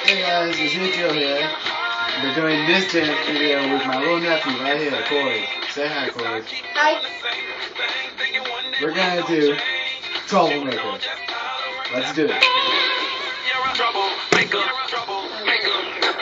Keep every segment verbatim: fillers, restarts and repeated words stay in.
Hey guys, Ezekiel here. We're doing this dance video with my little nephew right here, Corey. Say hi, Corey. Hi. We're gonna do Troublemaker. Let's do it. Troublemaker, troublemaker.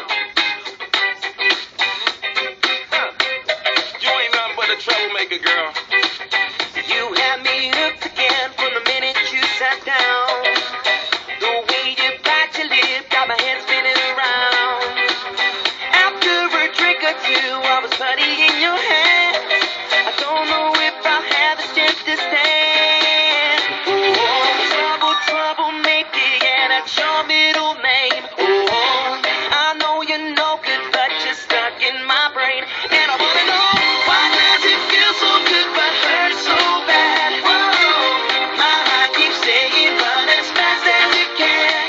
You ain't nothing but a troublemaker, girl. You had me hooked again from the minute you sat down. The way you bite your lip got my head spinning around. After a drink or two, I was putty in your hand. I don't know if I'll have the strength to stand. Oh, trouble, troublemaker, yeah, that's your middle name. Oh, I know you're no good, but you're stuck in my brain. And I wanna know, why does it feel so good but hurt so bad? Whoa, my heart keeps saying run as fast as you can.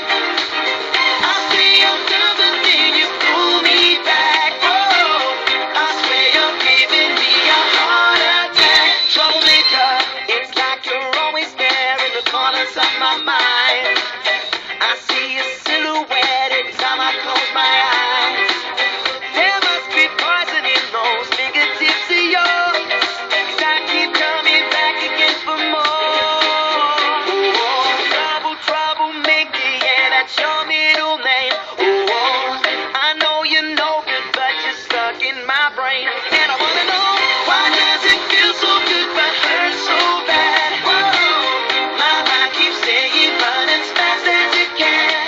I say I'm done, but then you pull me back. Whoa, I swear you're giving me a heart attack. Troublemaker, it's like you're always there in the corners of my mind. I see a silhouette every time I close my eyes. There must be poison in those fingertips of yours, 'cause I keep coming back again for more. Oh, trouble, troublemaker, yeah, that's your middle name. Oh, I know you're no good, but you're stuck in my brain. And I wanna know, why does it feel so good but hurt so bad? Whoa, my mind keeps saying run as fast as you can.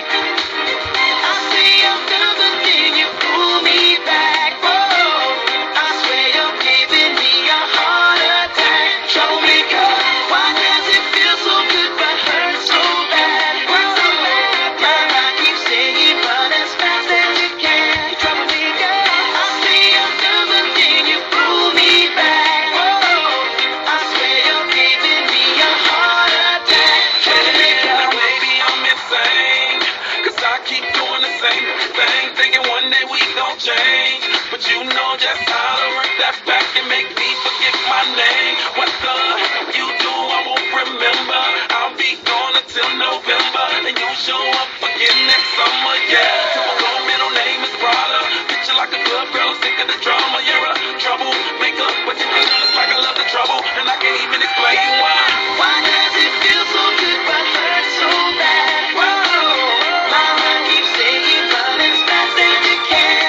I say I'm done, but then you pull me back. Whoa, I swear you're giving me a heart attack. Troublemaker, why does it feel so good but hurt so bad? Whoa, my mind keeps saying run as fast as you can. Troublemaker, I say I'm done, but then you pull me back. Whoa, I swear you're giving me a heart attack. Troublemaker. Now, baby, I'm insane, 'cause I keep doing the same thing, thinking one day we gon' change. But you know just how to work that back and make me forget my name. What the you do, I won't remember. I'll be gone until November, and you show up again next summer, yeah. Typical middle name is Prada. Picture like a club girl, sick of the drama. You're a troublemaker, but you think just like I love the trouble, and I can't even explain why. Why does it feel so good but hurt so bad? Whoa, my heart keeps saying run as fast as you can.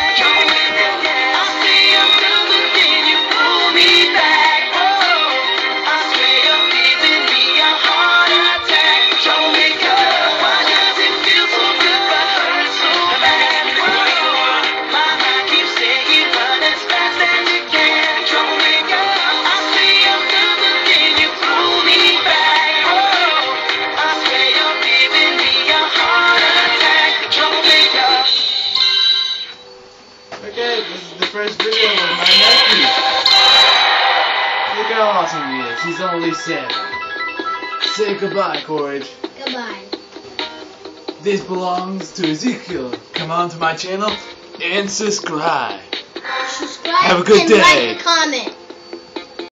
I say I'm done, but then you pull me back. Whoa, I swear you're giving me a heart attack. Troublemaker, why does it feel so good but hurt so bad? Whoa, my heart keeps saying run as fast as you can. Troublemaker, I say I'm done, but then you pull me back. Whoa, I swear you're giving me a heart attack. Troublemaker. Okay, this is the first video with my nephew. Look how awesome he is. He's only seven. Say goodbye, Corey. Goodbye. This belongs to Ezekiel. Come on to my channel and subscribe. Subscribe Have a good and day. like and comment.